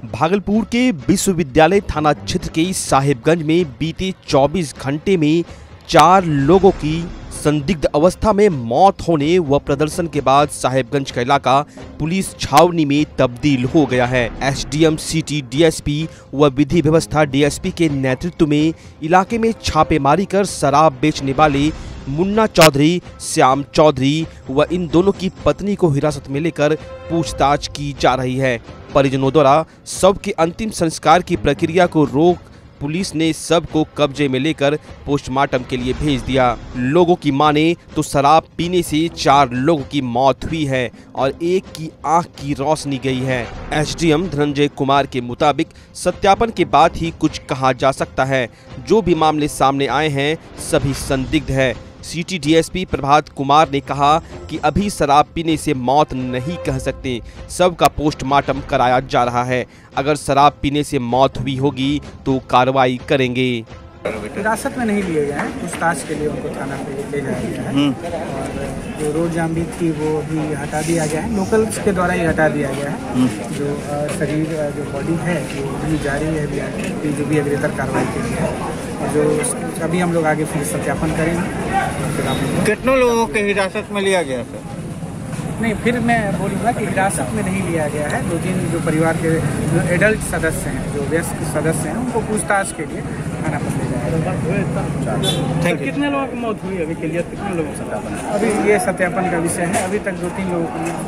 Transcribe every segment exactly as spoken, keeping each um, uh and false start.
भागलपुर के विश्वविद्यालय थाना क्षेत्र के साहिबगंज में बीते चौबीस घंटे में चार लोगों की संदिग्ध अवस्था में मौत होने व प्रदर्शन के बाद साहिबगंज का इलाका पुलिस छावनी में तब्दील हो गया है। एसडीएम सिटी डीएसपी व विधि व्यवस्था डीएसपी के नेतृत्व में इलाके में छापेमारी कर शराब बेचने वाले मुन्ना चौधरी, श्याम चौधरी व इन दोनों की पत्नी को हिरासत में लेकर पूछताछ की जा रही है। परिजनों द्वारा शव के अंतिम संस्कार की प्रक्रिया को रोक पुलिस ने शव को कब्जे में लेकर पोस्टमार्टम के लिए भेज दिया। लोगों की माने तो शराब पीने से चार लोगों की मौत हुई है और एक की आंख की रोशनी गई है। एसडीएम धनंजय कुमार के मुताबिक सत्यापन के बाद ही कुछ कहा जा सकता है। जो भी मामले सामने आए हैं सभी संदिग्ध है। सिटी डीएसपी प्रभात कुमार ने कहा कि अभी शराब पीने से मौत नहीं कह सकते, सबका पोस्टमार्टम कराया जा रहा है। अगर शराब पीने से मौत हुई होगी तो कार्रवाई करेंगे। हिरासत में नहीं लिए गए हैं, पूछताछ के लिए उनको थाना पे ले जाया गया है और जो रोड जाम भी थी वो भी हटा दिया गया है, लोकल्स के द्वारा ही हटा दिया गया है। जो शरीर जो बॉडी है वो भी जारी है, भी जो भी अग्रेतर कार्रवाई के लिए है और जो अभी हम लोग आगे फिर सत्यापन करेंगे। कितने लोगों के हिरासत में लिया गया सर? नहीं, फिर मैं बोलूँगा कि हिरासत में नहीं लिया गया है। दो तीन जो परिवार के जो एडल्ट सदस्य हैं, जो वयस्क सदस्य हैं, उनको पूछताछ के लिए थाना पर ले जाएगा। कितने लोगों की मौत हुई अभी के लिए, कितने लोगों का सत्यापन? अभी ये सत्यापन का विषय है। अभी तक दो तीन लोगों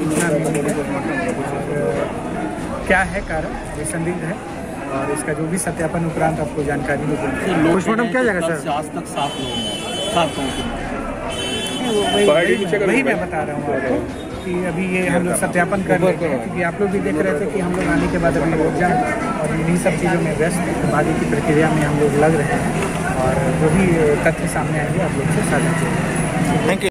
क्या है कारण ये संदिग्ध है और इसका जो भी सत्यापन उपरांत आपको जानकारी मिलेगी। पोस्टमार्टम क्या जाएगा सर? आज तक सात लोग वही मैं बता रहा हूँ आपको कि अभी ये हम लोग सत्यापन कर रहे हैं, क्योंकि आप लोग भी देख रहे थे कि हम लोग आने के बाद अभी लोग जान और इन्हीं सब चीज़ों में व्यस्त आगे की प्रक्रिया में हम लोग लग रहे हैं और जो भी तथ्य सामने आएंगे आप लोग से साझा करेंगे। Thank you.